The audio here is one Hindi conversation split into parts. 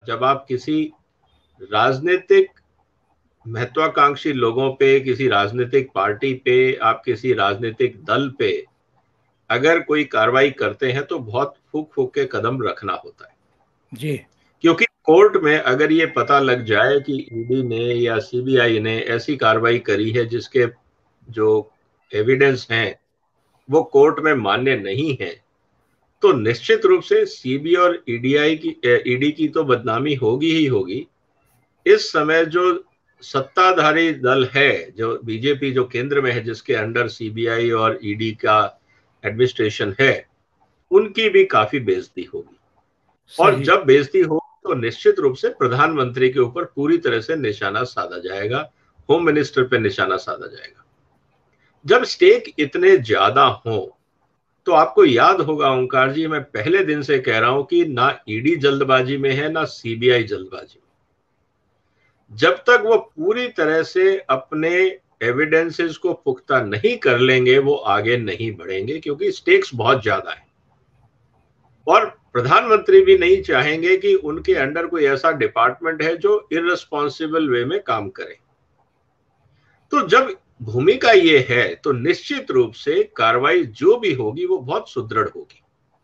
जब आप किसी राजनीतिक महत्वाकांक्षी लोगों पे, किसी राजनीतिक पार्टी पे, आप किसी राजनीतिक दल पे अगर कोई कार्रवाई करते हैं तो बहुत फूक फूक के कदम रखना होता है जी क्योंकि कोर्ट में अगर ये पता लग जाए कि ईडी ने या सीबीआई ने ऐसी कार्रवाई करी है जिसके जो एविडेंस हैं वो कोर्ट में मान्य नहीं है, तो निश्चित रूप से सीबी और ईडी की तो बदनामी होगी ही होगी। इस समय जो सत्ताधारी दल है, जो बीजेपी जो केंद्र में है, जिसके अंडर सीबीआई और ईडी का एडमिनिस्ट्रेशन है, उनकी भी काफी बेइज्जती होगी। और सही। जब बेइज्जती हो तो निश्चित रूप से प्रधानमंत्री के ऊपर पूरी तरह से निशाना साधा जाएगा, होम मिनिस्टर पे निशाना साधा जाएगा। जब स्टेक इतने ज्यादा हो तो आपको याद होगा ओंकार जी, मैं पहले दिन से कह रहा हूं कि ना ईडी जल्दबाजी में है ना सीबीआई जल्दबाजी में। जब तक वो पूरी तरह से अपने एविडेंसेस को पुख्ता नहीं कर लेंगे वो आगे नहीं बढ़ेंगे, क्योंकि स्टेक्स बहुत ज्यादा है। और प्रधानमंत्री भी नहीं चाहेंगे कि उनके अंडर कोई ऐसा डिपार्टमेंट है जो इररिस्पॉन्सिबल वे में काम करे। तो जब भूमिका ये है तो निश्चित रूप से कार्रवाई जो भी होगी वो बहुत सुदृढ़ होगी।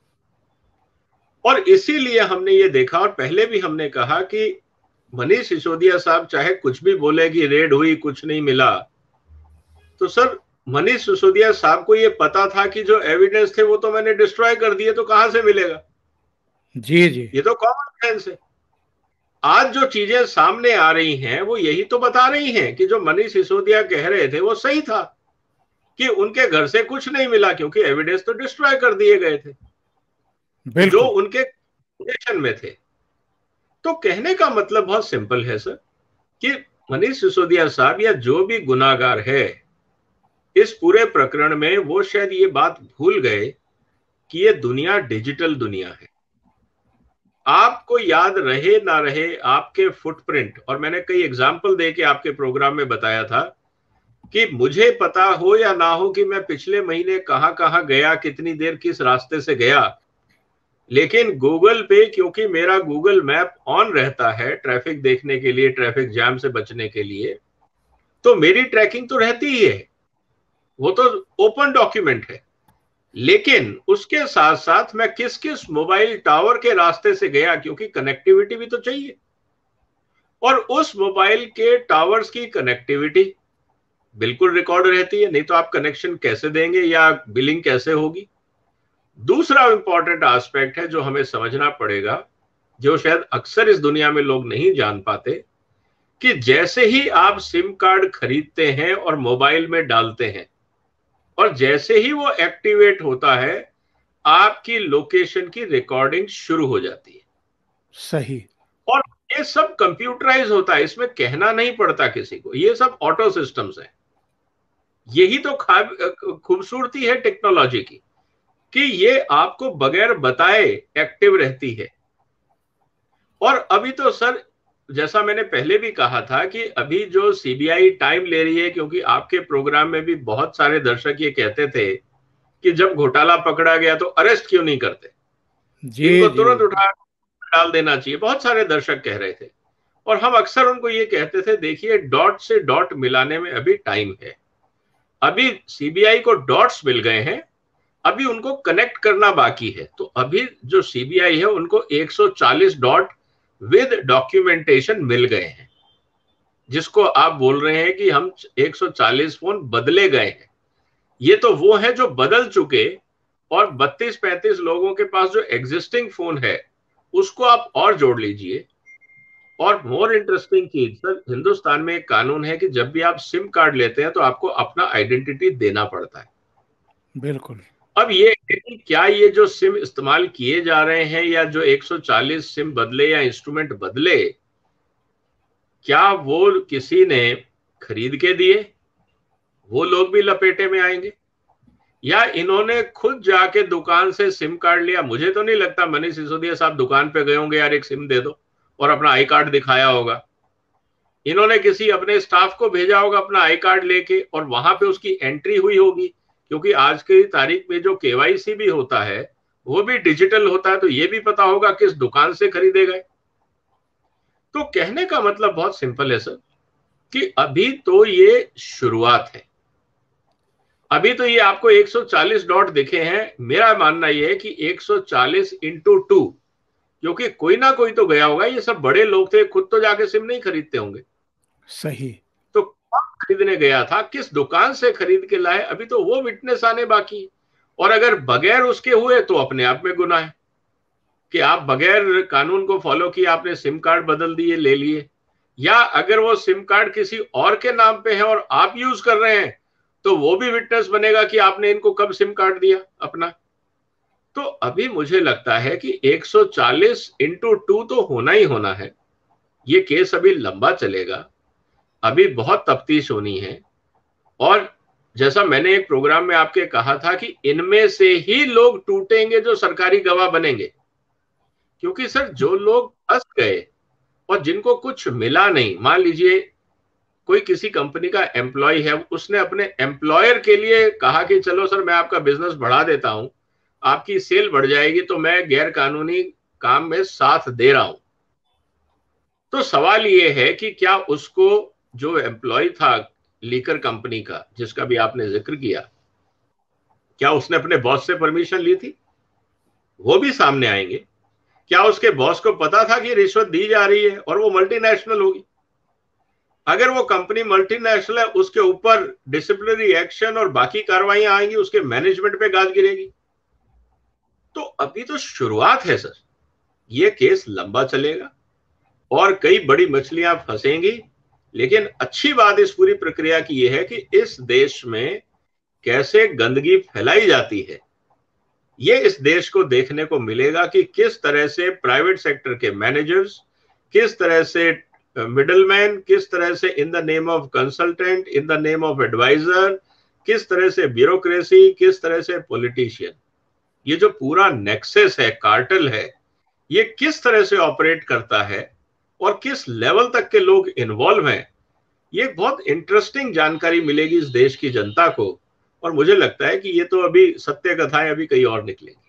और इसीलिए हमने ये देखा, और पहले भी हमने कहा कि मनीष सिसोदिया साहब चाहे कुछ भी बोले कि रेड हुई कुछ नहीं मिला, तो सर मनीष सिसोदिया साहब को ये पता था कि जो एविडेंस थे वो तो मैंने डिस्ट्रॉय कर दिए, तो कहां से मिलेगा? जी जी। ये तो कॉमन सेंस है। आज जो चीजें सामने आ रही हैं वो यही तो बता रही हैं कि जो मनीष सिसोदिया कह रहे थे वो सही था, कि उनके घर से कुछ नहीं मिला क्योंकि एविडेंस तो डिस्ट्रॉय कर दिए गए थे जो बिल्कुल। उनके पोजीशन में थे। तो कहने का मतलब बहुत सिंपल है सर, कि मनीष सिसोदिया साहब या जो भी गुनाहगार है इस पूरे प्रकरण में, वो शायद ये बात भूल गए कि ये दुनिया डिजिटल दुनिया है। आपको याद रहे ना रहे आपके फुटप्रिंट, और मैंने कई एग्जाम्पल दे के आपके प्रोग्राम में बताया था कि मुझे पता हो या ना हो कि मैं पिछले महीने कहां कहां गया, कितनी देर किस रास्ते से गया, लेकिन गूगल पे क्योंकि मेरा गूगल मैप ऑन रहता है ट्रैफिक देखने के लिए, ट्रैफिक जैम से बचने के लिए, तो मेरी ट्रैकिंग तो रहती ही है, वो तो ओपन डॉक्यूमेंट है। लेकिन उसके साथ साथ मैं किस किस मोबाइल टावर के रास्ते से गया, क्योंकि कनेक्टिविटी भी तो चाहिए, और उस मोबाइल के टावर्स की कनेक्टिविटी बिल्कुल रिकॉर्ड रहती है, नहीं तो आप कनेक्शन कैसे देंगे या बिलिंग कैसे होगी। दूसरा इंपॉर्टेंट एस्पेक्ट है जो हमें समझना पड़ेगा, जो शायद अक्सर इस दुनिया में लोग नहीं जान पाते, कि जैसे ही आप सिम कार्ड खरीदते हैं और मोबाइल में डालते हैं, और जैसे ही वो एक्टिवेट होता है, आपकी लोकेशन की रिकॉर्डिंग शुरू हो जाती है। सही। और ये सब कंप्यूटराइज होता है, इसमें कहना नहीं पड़ता किसी को, ये सब ऑटो सिस्टम्स हैं। यही तो खूबसूरती है टेक्नोलॉजी की, कि ये आपको बगैर बताए एक्टिव रहती है। और अभी तो सर, जैसा मैंने पहले भी कहा था कि अभी जो सीबीआई टाइम ले रही है, क्योंकि आपके प्रोग्राम में भी बहुत सारे दर्शक ये कहते थे कि जब घोटाला पकड़ा गया तो अरेस्ट क्यों नहीं करते, जी इनको जी। तुरंत उठा डाल देना चाहिए, बहुत सारे दर्शक कह रहे थे। और हम अक्सर उनको ये कहते थे, देखिए डॉट से डॉट मिलाने में अभी टाइम है। अभी सीबीआई को डॉट्स मिल गए हैं, अभी उनको कनेक्ट करना बाकी है। तो अभी जो सीबीआई है उनको 140 डॉट विद डॉक्यूमेंटेशन मिल गए हैं, जिसको आप बोल रहे हैं कि हम 140 फोन बदले गए हैं। ये तो वो है जो बदल चुके, और 32-35 लोगों के पास जो एग्जिस्टिंग फोन है उसको आप और जोड़ लीजिए। और मोर इंटरेस्टिंग चीज सर, हिंदुस्तान में एक कानून है कि जब भी आप सिम कार्ड लेते हैं तो आपको अपना आइडेंटिटी देना पड़ता है। बिल्कुल। अब ये है कि क्या ये जो सिम इस्तेमाल किए जा रहे हैं, या जो 140 सिम बदले या इंस्ट्रूमेंट बदले, क्या वो किसी ने खरीद के दिए? वो लोग भी लपेटे में आएंगे, या इन्होंने खुद जाके दुकान से सिम कार्ड लिया? मुझे तो नहीं लगता मनीष सिसोदिया साहब दुकान पे गए होंगे, यार एक सिम दे दो, और अपना आई कार्ड दिखाया होगा। इन्होंने किसी अपने स्टाफ को भेजा होगा अपना आई कार्ड लेके, और वहां पे उसकी एंट्री हुई होगी, क्योंकि आज की तारीख में जो केवाईसी भी होता है वो भी डिजिटल होता है, तो ये भी पता होगा किस दुकान से खरीदे गए। तो कहने का मतलब बहुत सिंपल है सर, कि अभी तो ये शुरुआत है। अभी तो ये आपको 140 डॉट दिखे हैं। मेरा मानना ये है कि 140 इंटू 2, क्योंकि कोई ना कोई तो गया होगा। ये सब बड़े लोग थे, खुद तो जाके सिम नहीं खरीदते होंगे। सही। तो कौन खरीदने गया था, किस दुकान से खरीद के लाए, अभी तो वो विटनेस आने बाकी है। और अगर बगैर उसके हुए तो अपने आप में गुनाह है कि आप बगैर कानून को फॉलो किए आपने सिम कार्ड बदल दिए, ले लिए, या अगर वो सिम कार्ड किसी और के नाम पे है और आप यूज कर रहे हैं तो वो भी विटनेस बनेगा कि आपने इनको कब सिम कार्ड दिया अपना। तो अभी मुझे लगता है कि 140 इंटू 2 तो होना ही होना है। ये केस अभी लंबा चलेगा, अभी बहुत तफ्तीश होनी है। और जैसा मैंने एक प्रोग्राम में आपके कहा था कि इनमें से ही लोग टूटेंगे जो सरकारी गवाह बनेंगे। क्योंकि सर जो लोग फंस गए और जिनको कुछ मिला नहीं, मान लीजिए कोई किसी कंपनी का एम्प्लॉय है, उसने अपने एम्प्लॉयर के लिए कहा कि चलो सर मैं आपका बिजनेस बढ़ा देता हूं, आपकी सेल बढ़ जाएगी, तो मैं गैर कानूनी काम में साथ दे रहा हूं। तो सवाल ये है कि क्या उसको, जो एम्प्लॉय था लीकर कंपनी का जिसका भी आपने जिक्र किया, क्या उसने अपने बॉस से परमिशन ली थी? वो भी सामने आएंगे। क्या उसके बॉस को पता था कि रिश्वत दी जा रही है और वो मल्टीनेशनल होगी? अगर वो कंपनी मल्टीनेशनल है, उसके ऊपर डिसिप्लिनरी एक्शन और बाकी कार्रवाइयां आएंगी, उसके मैनेजमेंट पे गाज गिरेगी। तो अभी तो शुरुआत है सर, ये केस लंबा चलेगा और कई बड़ी मछलियां फंसेंगी। लेकिन अच्छी बात इस पूरी प्रक्रिया की यह है कि इस देश में कैसे गंदगी फैलाई जाती है, ये इस देश को देखने को मिलेगा कि किस तरह से प्राइवेट सेक्टर के मैनेजर्स, किस तरह से मिडलमैन, किस तरह से in the name of consultant, in the name of adviser, किस तरह से ब्यूरोक्रेसी, किस तरह से पॉलिटिशियन, ये जो पूरा नेक्सस है, कार्टेल है, ये किस तरह से ऑपरेट करता है और किस लेवल तक के लोग इन्वॉल्व हैं। ये बहुत इंटरेस्टिंग जानकारी मिलेगी इस देश की जनता को। और मुझे लगता है कि ये तो अभी सत्य कथाएं अभी कहीं और निकलेंगी।